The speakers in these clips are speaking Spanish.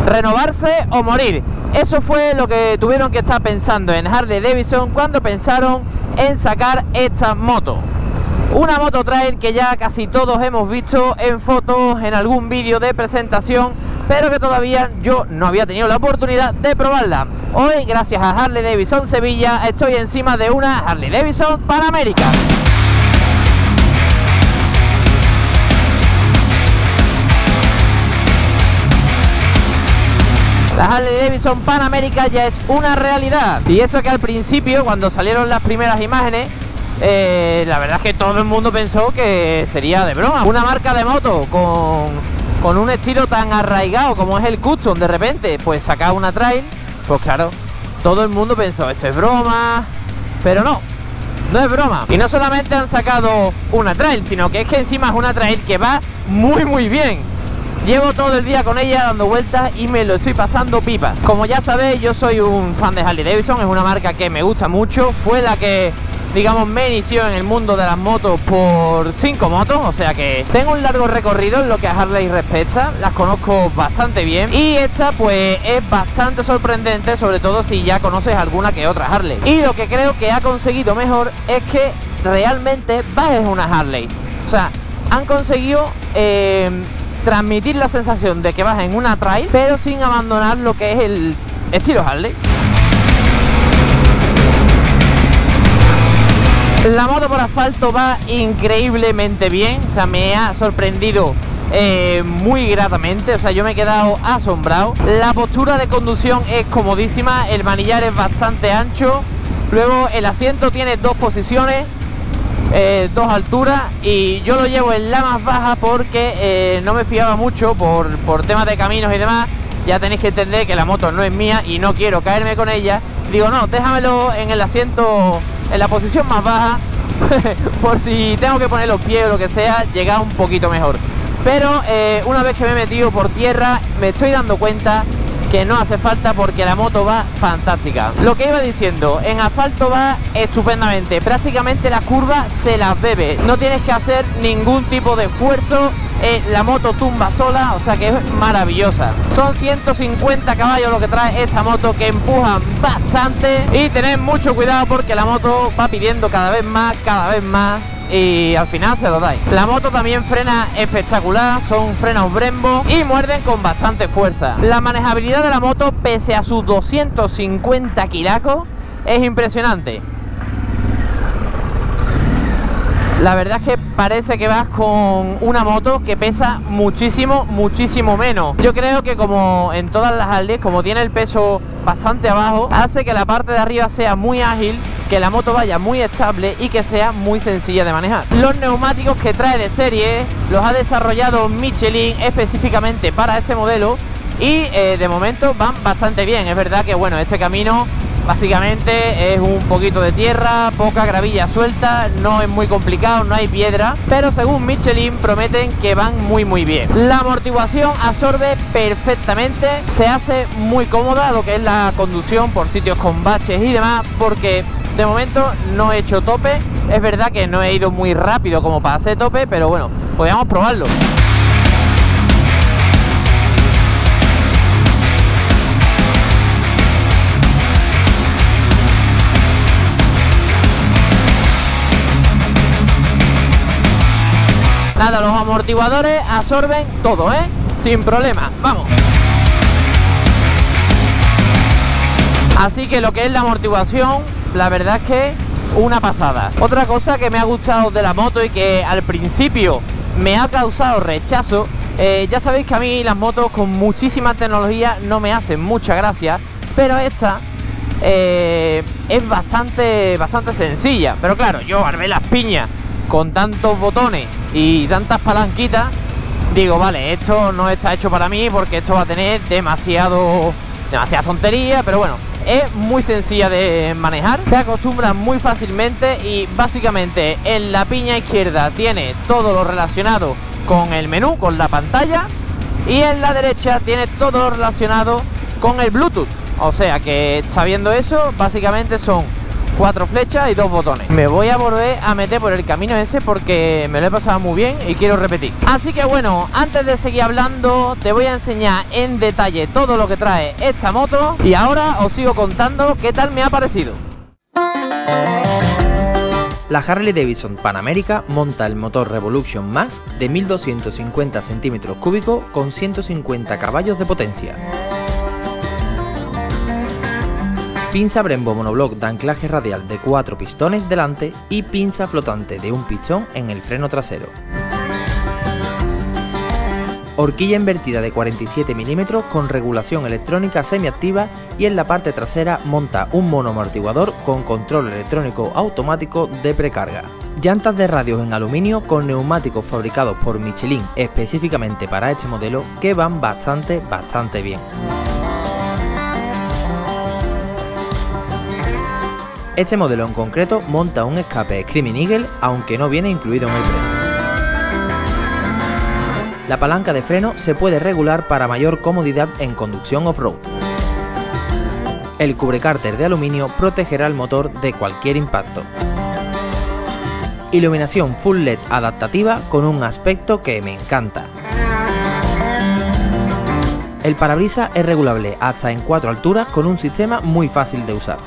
renovarse o morir. Eso fue lo que tuvieron que estar pensando en Harley Davidson cuando pensaron en sacar esta moto. Una moto trail que ya casi todos hemos visto en fotos, en algún vídeo de presentación, pero que todavía yo no había tenido la oportunidad de probarla. Hoy, gracias a Harley Davidson Sevilla, estoy encima de una Harley Davidson Pan America. La Harley Davidson Pan America ya es una realidad. Y eso que al principio, cuando salieron las primeras imágenes, la verdad es que todo el mundo pensó que sería de broma. Una marca de moto con un estilo tan arraigado como es el custom, de repente pues sacar una trail, pues claro, todo el mundo pensó esto es broma, pero no es broma. Y no solamente han sacado una trail, sino que es que encima es una trail que va muy bien. Llevo todo el día con ella dando vueltas y me lo estoy pasando pipa. Como ya sabéis, yo soy un fan de Harley Davidson, es una marca que me gusta mucho, fue la que, digamos, me inició en el mundo de las motos por 5 motos, o sea que tengo un largo recorrido en lo que a Harley respecta, las conozco bastante bien y esta pues es bastante sorprendente, sobre todo si ya conoces alguna que otra Harley. Y lo que creo que ha conseguido mejor es que realmente es una Harley, o sea, han conseguido transmitir la sensación de que vas en una trail, pero sin abandonar lo que es el estilo Harley. La moto por asfalto va increíblemente bien, o sea, me ha sorprendido muy gratamente, o sea, yo me he quedado asombrado. La postura de conducción es comodísima, el manillar es bastante ancho, luego el asiento tiene 2 posiciones, 2 alturas, y yo lo llevo en la más baja porque no me fiaba mucho por temas de caminos y demás. Ya tenéis que entender que la moto no es mía y no quiero caerme con ella. Digo, no, déjamelo en el asiento, en la posición más baja, por si tengo que poner los pies o lo que sea, llega un poquito mejor. Pero una vez que me he metido por tierra, me estoy dando cuenta que no hace falta porque la moto va fantástica. Lo que iba diciendo, en asfalto va estupendamente, prácticamente las curvas se las bebe, no tienes que hacer ningún tipo de esfuerzo, la moto tumba sola, o sea que es maravillosa. Son 150 caballos lo que trae esta moto, que empujan bastante, y tened mucho cuidado porque la moto va pidiendo cada vez más y al final se lo dais. La moto también frena espectacular, son frenos Brembo y muerden con bastante fuerza. La manejabilidad de la moto, pese a sus 250 kilacos, es impresionante. La verdad es que parece que vas con una moto que pesa muchísimo menos. Yo creo que, como en todas las Harley, como tiene el peso bastante abajo, hace que la parte de arriba sea muy ágil, que la moto vaya muy estable y que sea muy sencilla de manejar. Los neumáticos que trae de serie los ha desarrollado Michelin específicamente para este modelo y de momento van bastante bien. Es verdad que, bueno, este camino básicamente es un poquito de tierra, poca gravilla suelta, no es muy complicado, no hay piedra, pero según Michelin prometen que van muy bien. La amortiguación absorbe perfectamente, se hace muy cómoda lo que es la conducción por sitios con baches y demás, porque de momento no he hecho tope. Es verdad que no he ido muy rápido como para hacer tope, pero bueno, podríamos probarlo. Nada, los amortiguadores absorben todo, sin problema, vamos. Así que lo que es la amortiguación, la verdad es que una pasada. Otra cosa que me ha gustado de la moto y que al principio me ha causado rechazo, ya sabéis que a mí las motos con muchísima tecnología no me hacen mucha gracia, pero esta es bastante sencilla. Pero claro, yo al ver las piñas con tantos botones y tantas palanquitas, digo, vale, esto no está hecho para mí porque esto va a tener demasiada tontería, pero bueno, es muy sencilla de manejar, te acostumbras muy fácilmente y básicamente en la piña izquierda tiene todo lo relacionado con el menú, con la pantalla, y en la derecha tiene todo lo relacionado con el Bluetooth. O sea que, sabiendo eso, básicamente son 4 flechas y 2 botones. Me voy a volver a meter por el camino ese porque me lo he pasado muy bien y quiero repetir. Así que bueno, antes de seguir hablando, te voy a enseñar en detalle todo lo que trae esta moto y ahora os sigo contando qué tal me ha parecido. La Harley Davidson Pan America monta el motor Revolution Max de 1250 centímetros cúbicos con 150 caballos de potencia. Pinza Brembo monobloc de anclaje radial de 4 pistones delante y pinza flotante de un pistón en el freno trasero. Horquilla invertida de 47 milímetros con regulación electrónica semiactiva y en la parte trasera monta un monoamortiguador con control electrónico automático de precarga. Llantas de radios en aluminio con neumáticos fabricados por Michelin específicamente para este modelo que van bastante bien. Este modelo en concreto monta un escape Screaming Eagle, aunque no viene incluido en el precio. La palanca de freno se puede regular para mayor comodidad en conducción off-road. El cubrecárter de aluminio protegerá el motor de cualquier impacto. Iluminación full LED adaptativa con un aspecto que me encanta. El parabrisas es regulable hasta en 4 alturas con un sistema muy fácil de usar.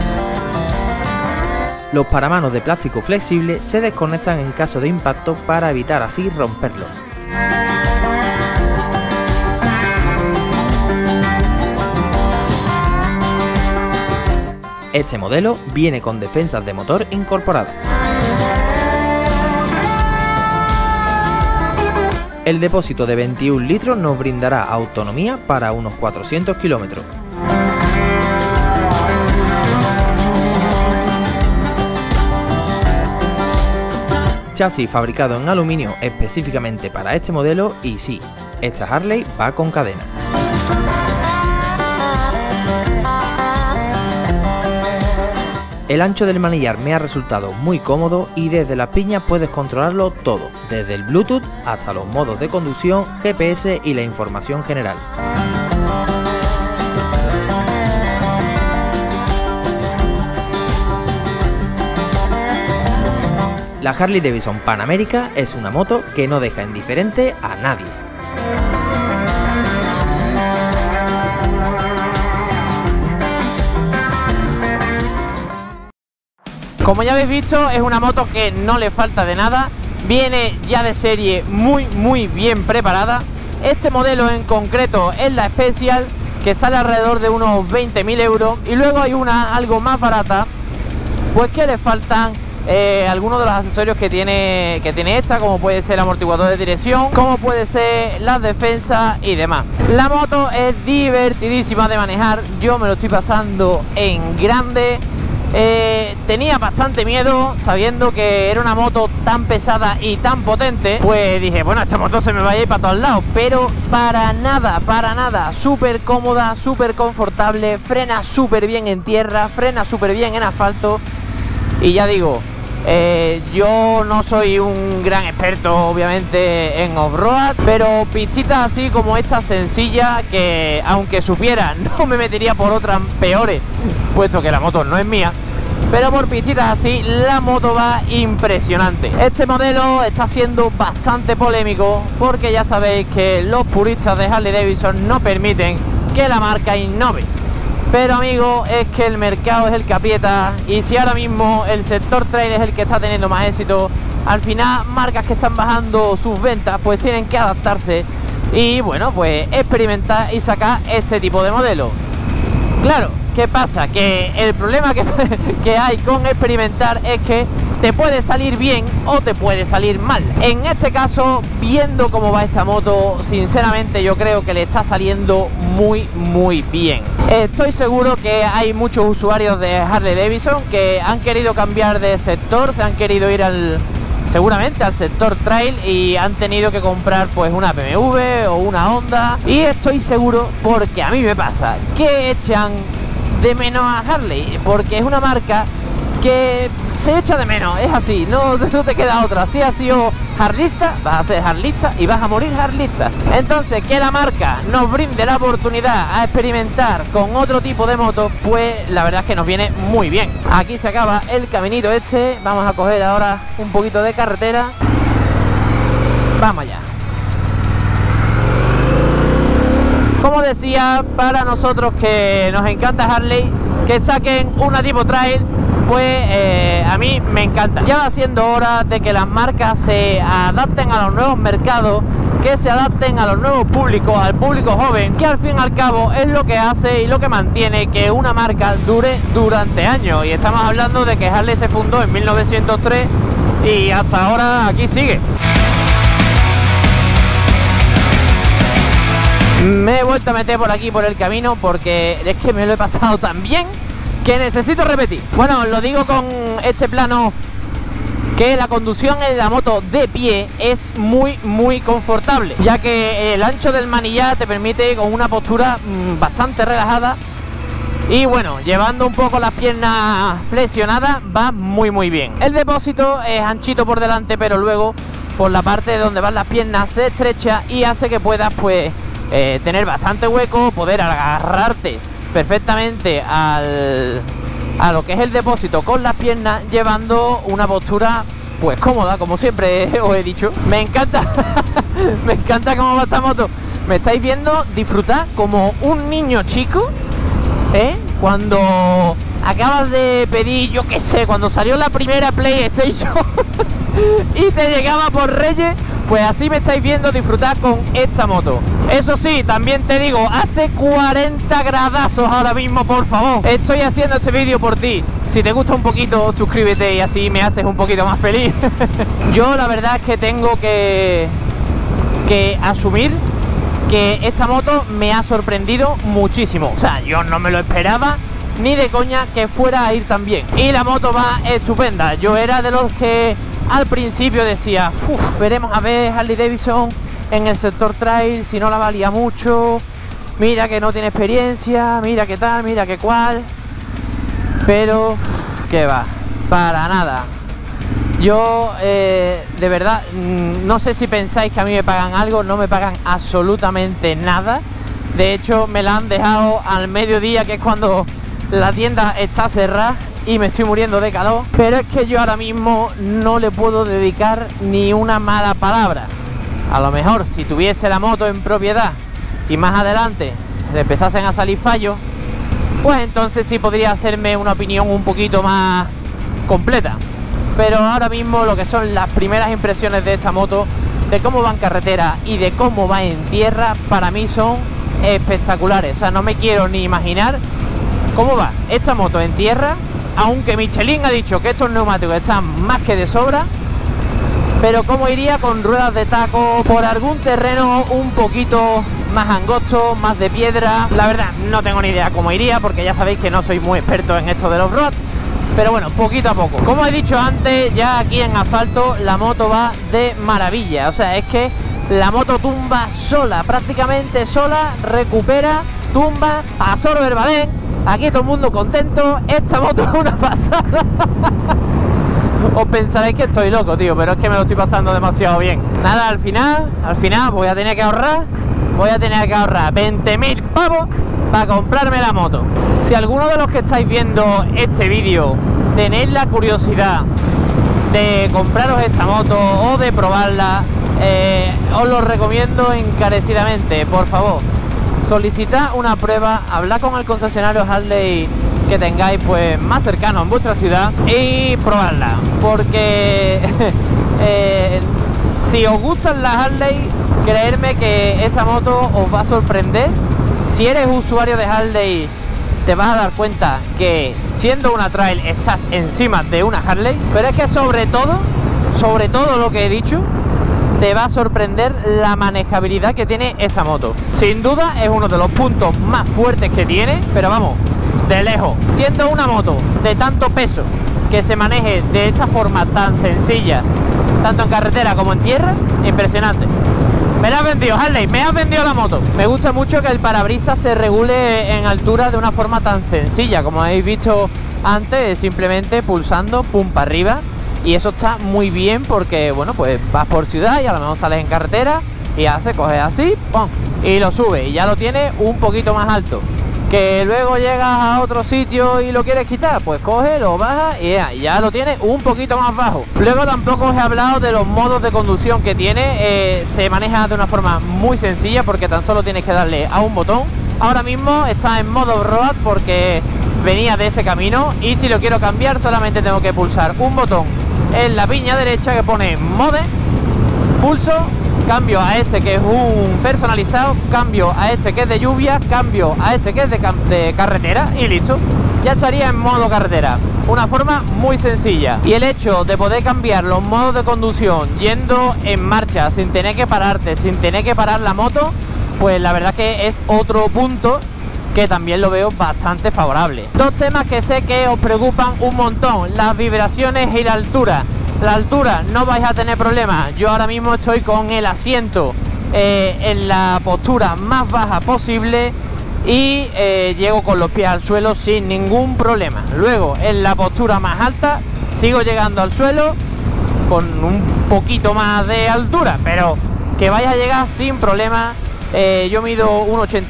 Los paramanos de plástico flexible se desconectan en caso de impacto para evitar así romperlos. Este modelo viene con defensas de motor incorporadas. El depósito de 21 litros nos brindará autonomía para unos 400 kilómetros. Chasis fabricado en aluminio específicamente para este modelo y sí, esta Harley va con cadena. El ancho del manillar me ha resultado muy cómodo y desde las piñas puedes controlarlo todo, desde el Bluetooth hasta los modos de conducción, GPS y la información general. La Harley Davidson Pan America es una moto que no deja indiferente a nadie. Como ya habéis visto, es una moto que no le falta de nada, viene ya de serie muy bien preparada. Este modelo en concreto es la Special, que sale alrededor de unos 20.000 euros, y luego hay una algo más barata, pues que le faltan algunos de los accesorios que tiene esta, como puede ser el amortiguador de dirección, como puede ser las defensas y demás. La moto es divertidísima de manejar, yo me lo estoy pasando en grande. Tenía bastante miedo sabiendo que era una moto tan pesada y tan potente, pues dije, bueno, esta moto se me va a ir para todos lados, pero para nada, súper cómoda, súper confortable, frena súper bien en tierra, frena súper bien en asfalto. Y ya digo, yo no soy un gran experto obviamente en off-road, pero pistitas así como esta sencilla, que aunque supiera no me metería por otras peores, puesto que la moto no es mía, pero por pistitas así la moto va impresionante. Este modelo está siendo bastante polémico porque ya sabéis que los puristas de Harley Davidson no permiten que la marca innove. Pero amigo, es que el mercado es el que aprieta, y si ahora mismo el sector trail es el que está teniendo más éxito, al final marcas que están bajando sus ventas pues tienen que adaptarse y bueno, pues experimentar y sacar este tipo de modelo. Claro, ¿qué pasa? Que el problema que hay con experimentar es que te puede salir bien o te puede salir mal. En este caso, viendo cómo va esta moto, sinceramente yo creo que le está saliendo muy bien. Estoy seguro que hay muchos usuarios de Harley Davidson que han querido cambiar de sector, se han querido ir seguramente al sector trail y han tenido que comprar pues una BMW o una Honda, y estoy seguro, porque a mí me pasa, que echan de menos a Harley, porque es una marca que se echa de menos, es así, no te queda otra. Si has sido harlista, vas a ser harlista y vas a morir harlista. Entonces, que la marca nos brinde la oportunidad a experimentar con otro tipo de motos, pues la verdad es que nos viene muy bien. Aquí se acaba el caminito este, vamos a coger ahora un poquito de carretera. Vamos allá. Como decía, para nosotros que nos encanta Harley, que saquen una tipo trail, pues a mí me encanta. Ya va siendo hora de que las marcas se adapten a los nuevos mercados, que se adapten a los nuevos públicos, al público joven, que al fin y al cabo es lo que hace y lo que mantiene que una marca dure durante años. Y estamos hablando de que Harley se fundó en 1903 y hasta ahora aquí sigue. Me he vuelto a meter por aquí por el camino porque es que me lo he pasado tan bien que necesito repetir. Bueno, os lo digo con este plano, que la conducción en la moto de pie es muy confortable, ya que el ancho del manillar te permite con una postura bastante relajada. Y bueno, llevando un poco las piernas flexionadas va muy bien. El depósito es anchito por delante, pero luego por la parte donde van las piernas se estrecha y hace que puedas pues tener bastante hueco, poder agarrarte perfectamente a lo que es el depósito con las piernas, llevando una postura pues cómoda, como siempre os he dicho. Me encanta me encanta cómo va esta moto. Me estáis viendo disfrutar como un niño chico, cuando acabas de pedir, yo qué sé, cuando salió la primera PlayStation y te llegaba por Reyes, pues así me estáis viendo disfrutar con esta moto. Eso sí, también te digo, hace 40 gradazos ahora mismo, por favor. Estoy haciendo este vídeo por ti. Si te gusta un poquito, suscríbete y así me haces un poquito más feliz. Yo la verdad es que tengo que asumir que esta moto me ha sorprendido muchísimo. O sea, yo no me lo esperaba ni de coña que fuera a ir tan bien. Y la moto va estupenda. Yo era de los que al principio decía, veremos a ver Harley Davidson en el sector trail, si no la valía mucho, mira que no tiene experiencia, mira que tal, mira que cual. Pero que va, para nada. Yo de verdad no sé si pensáis que a mí me pagan algo, no me pagan absolutamente nada. De hecho me la han dejado al mediodía, que es cuando la tienda está cerrada y me estoy muriendo de calor, pero es que yo ahora mismo no le puedo dedicar ni una mala palabra. A lo mejor si tuviese la moto en propiedad y más adelante le empezasen a salir fallos, pues entonces sí podría hacerme una opinión un poquito más completa. Pero ahora mismo lo que son las primeras impresiones de esta moto, de cómo va en carretera y de cómo va en tierra, para mí son espectaculares. O sea, no me quiero ni imaginar cómo va esta moto en tierra, aunque Michelin ha dicho que estos neumáticos están más que de sobra. Pero cómo iría con ruedas de taco por algún terreno un poquito más angosto, más de piedra. La verdad no tengo ni idea cómo iría, porque ya sabéis que no soy muy experto en esto del off-road. Pero bueno, poquito a poco. Como he dicho antes, ya aquí en asfalto la moto va de maravilla. O sea, es que la moto tumba sola, prácticamente sola, recupera, tumba, absorbe el balén. Aquí todo el mundo contento. Esta moto es una pasada. Os pensaréis que estoy loco, tío, pero es que me lo estoy pasando demasiado bien. Nada, al final voy a tener que ahorrar 20.000 pavos para comprarme la moto. Si alguno de los que estáis viendo este vídeo tenéis la curiosidad de compraros esta moto o de probarla, os lo recomiendo encarecidamente. Por favor, solicitad una prueba, hablad con el concesionario Harley que tengáis pues más cercano en vuestra ciudad y probarla, porque si os gustan las Harley, creedme que esta moto os va a sorprender. Si eres usuario de Harley, te vas a dar cuenta que siendo una trail estás encima de una Harley, pero es que sobre todo lo que he dicho, te va a sorprender la manejabilidad que tiene esta moto. Sin duda es uno de los puntos más fuertes que tiene, pero vamos, de lejos. Siendo una moto de tanto peso, que se maneje de esta forma tan sencilla, tanto en carretera como en tierra, impresionante. Me la has vendido, Harley, me has vendido la moto. Me gusta mucho que el parabrisas se regule en altura de una forma tan sencilla. Como habéis visto Antes simplemente pulsando pum para arriba, y eso está muy bien porque, bueno, pues vas por ciudad y a lo mejor sales en carretera y coges así, ¡pum!, y lo subes y ya lo tienes un poquito más alto. Que luego llegas a otro sitio y lo quieres quitar, pues coge, lo bajas y ya lo tienes un poquito más bajo. Luego tampoco os he hablado de los modos de conducción que tiene. Se maneja de una forma muy sencilla porque tan solo tienes que darle a un botón. Ahora mismo está en modo road porque venía de ese camino, y si lo quiero cambiar solamente tengo que pulsar un botón en la piña derecha que pone mode, pulso, cambio a este que es un personalizado, cambio a este que es de lluvia, cambio a este que es de carretera y listo, ya estaría en modo carretera. Una forma muy sencilla, y el hecho de poder cambiar los modos de conducción yendo en marcha sin tener que pararte, sin tener que parar la moto, pues la verdad que es otro punto que también lo veo bastante favorable. Dos temas que sé que os preocupan un montón: las vibraciones y la altura. La altura no vais a tener problemas. Yo ahora mismo estoy con el asiento en la postura más baja posible y llego con los pies al suelo sin ningún problema. Luego en la postura más alta sigo llegando al suelo con un poquito más de altura, pero que vais a llegar sin problema. Yo mido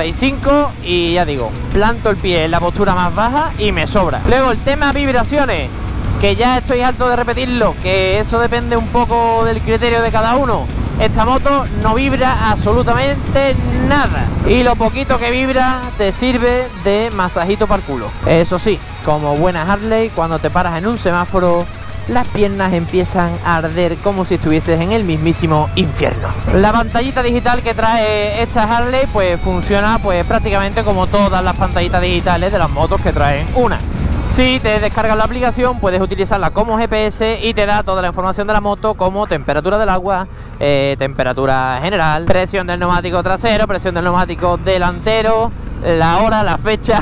1,85 y ya digo, planto el pie en la postura más baja y me sobra. Luego el tema vibraciones, que ya estoy harto de repetirlo, que eso depende un poco del criterio de cada uno. Esta moto no vibra absolutamente nada, y lo poquito que vibra te sirve de masajito para el culo. Eso sí, como buena Harley, cuando te paras en un semáforo, las piernas empiezan a arder como si estuvieses en el mismísimo infierno. La pantallita digital que trae esta Harley pues funciona pues prácticamente como todas las pantallitas digitales de las motos que traen una. Si te descargas la aplicación puedes utilizarla como GPS y te da toda la información de la moto, como temperatura del agua, temperatura general, presión del neumático trasero, presión del neumático delantero, la hora, la fecha,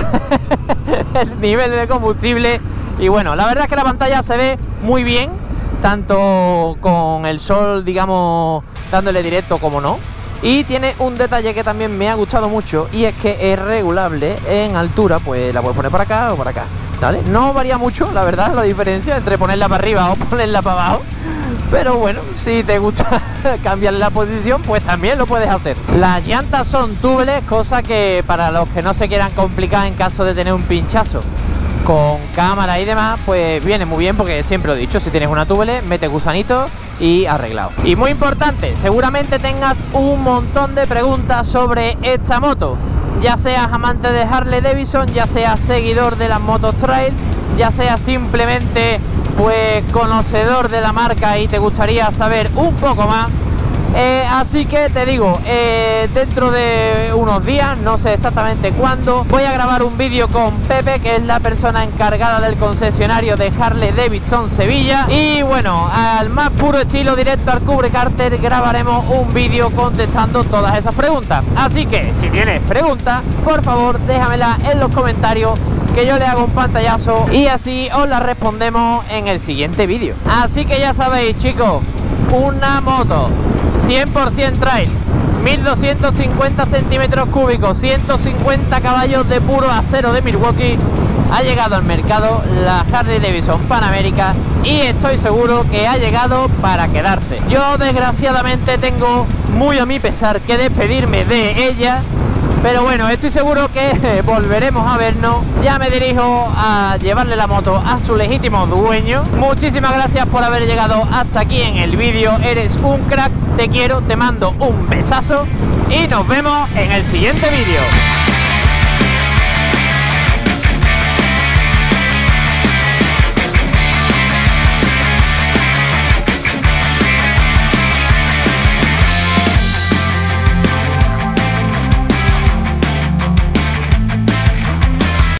el nivel de combustible. Y bueno, la verdad es que la pantalla se ve muy bien, tanto con el sol, digamos, dándole directo como no. Y tiene un detalle que también me ha gustado mucho, y es que es regulable en altura, pues la puedes poner para acá o para acá, ¿vale? No varía mucho, la verdad, la diferencia entre ponerla para arriba o ponerla para abajo. Pero bueno, si te gusta cambiar la posición, pues también lo puedes hacer. Las llantas son tubeless, cosa que para los que no se quieran complicar en caso de tener un pinchazo con cámara y demás, pues viene muy bien, porque siempre lo he dicho, si tienes una tubeless, mete gusanito y arreglado. Y muy importante, seguramente tengas un montón de preguntas sobre esta moto, ya seas amante de Harley Davidson, ya seas seguidor de las motos trail, ya seas simplemente pues conocedor de la marca y te gustaría saber un poco más. Así que te digo, dentro de unos días, no sé exactamente cuándo, voy a grabar un vídeo con Pepe, que es la persona encargada del concesionario de Harley Davidson Sevilla. Y bueno, al más puro estilo directo al cubre cárter, grabaremos un vídeo contestando todas esas preguntas. Así que si tienes preguntas, por favor déjamela en los comentarios, que yo le hago un pantallazo y así os la respondemos en el siguiente vídeo. Así que ya sabéis, chicos, una moto 100% trail, 1250 centímetros cúbicos, 150 caballos de puro acero de Milwaukee, ha llegado al mercado la Harley Davidson Pan America, y estoy seguro que ha llegado para quedarse. Yo desgraciadamente tengo muy a mi pesar que despedirme de ella, pero bueno, estoy seguro que volveremos a vernos. Ya me dirijo a llevarle la moto a su legítimo dueño. Muchísimas gracias por haber llegado hasta aquí en el vídeo. Eres un crack, te quiero, te mando un besazo y nos vemos en el siguiente vídeo.